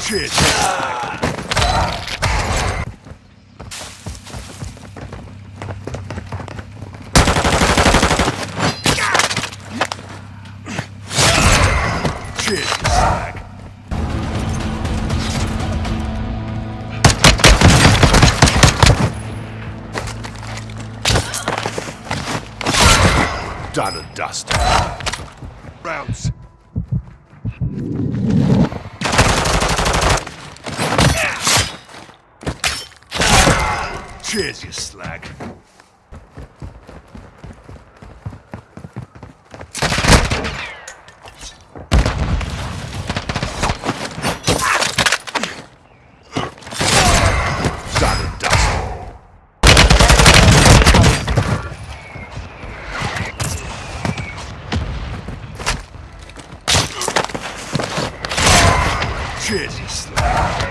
Cheers. Cheers, slag. Done and dusted. Rounds. Cheers, you slag. Done and dusted. Cheers, you slag.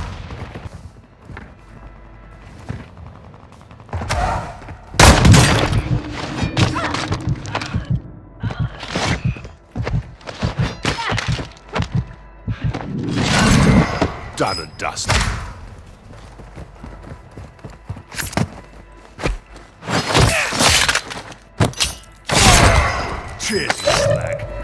Done and dusted. Cheers, you slag.